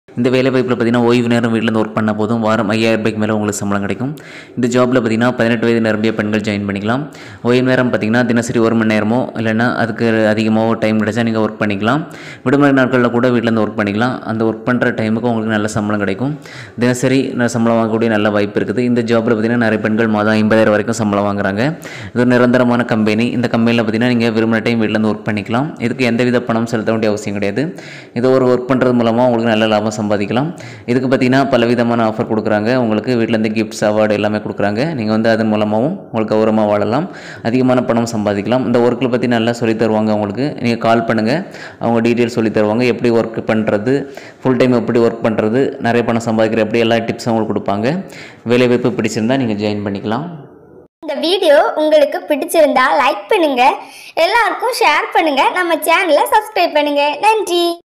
இந்த வேலை வாய்ப்பில் பார்த்தீங்கன்னா ஓய்வு நேரம் வீட்டிலேருந்து ஒர்க் பண்ண போதும் வாரம் 5000 ரூபாய்க்கு மேலே உங்களுக்கு சம்பளம் கிடைக்கும். இந்த ஜாப்பில் பார்த்தீங்கன்னா 18 வயது நிரம்பிய பெண்கள் ஜாயின் பண்ணிக்கலாம். ஓய்வு நேரம் பார்த்தீங்கன்னா தினசரி 1 மணி நேரமோ இல்லைன்னா அதுக்கு அதிகமாக டைம் கிடைச்சா நீங்கள் ஒர்க் பண்ணிக்கலாம். விடுமுறை நாட்களில் கூட வீட்டிலேருந்து ஒர்க் பண்ணிக்கலாம். அந்த ஒர்க் பண்ணுற டைமுக்கு உங்களுக்கு நல்ல சம்பளம் கிடைக்கும். தினசரி சம்பளம் வாங்கக்கூடிய நல்ல வாய்ப்பு இருக்குது. இந்த ஜாப்பில் பார்த்தீங்கன்னா நிறைய பெண்கள் மாதம் 50,000 வரைக்கும் சம்பளம் வாங்குறாங்க. இது ஒரு நிரந்தரமான கம்பெனி. இந்த கம்பெனியில் பார்த்தீங்கன்னா நீங்கள் விரும்பின டைம் வீட்டிலேருந்து ஒர்க் பண்ணிக்கலாம். இதுக்கு எந்தவித பணம் செலுத்த வேண்டிய அவசியம் கிடையாது. இது ஒரு ஒர்க் பண்ணுறது மூலமாக உங்களுக்கு நல்ல லாபம் சம்பாதிக்கலாம். இதுக்கு பார்த்தீங்கன்னா பலவிதமான ஆஃபர் கொடுக்குறாங்க. உங்களுக்கு வீட்டிலேருந்து கிஃப்ட்ஸ் அவார்டு எல்லாமே கொடுக்குறாங்க. நீங்கள் அதன் மூலமாகவும் உங்களுக்கு கௌரவமாக வாழலாம், அதிகமான பணம் சம்பாதிக்கலாம். இந்த ஒர்க்கில் பற்றி நல்லா சொல்லித் தருவாங்க. உங்களுக்கு நீங்கள் கால் பண்ணுங்கள், அவங்க டீட்டெயில்ஸ் சொல்லி தருவாங்க. எப்படி ஒர்க் பண்ணுறது, ஃபுல் டைம் எப்படி ஒர்க் பண்ணுறது, நிறைய பணம் சம்பாதிக்கிற எப்படி எல்லா டிப்ஸும் உங்களுக்கு கொடுப்பாங்க. வேலைவாய்ப்பு பிடிச்சிருந்தால் நீங்கள் ஜாயின் பண்ணிக்கலாம். இந்த வீடியோ உங்களுக்கு பிடிச்சிருந்தா லைக் பண்ணுங்க, எல்லாருக்கும் ஷேர் பண்ணுங்க, நம்ம சேனலை சப்ஸ்கிரைப் பண்ணுங்க. நன்றி.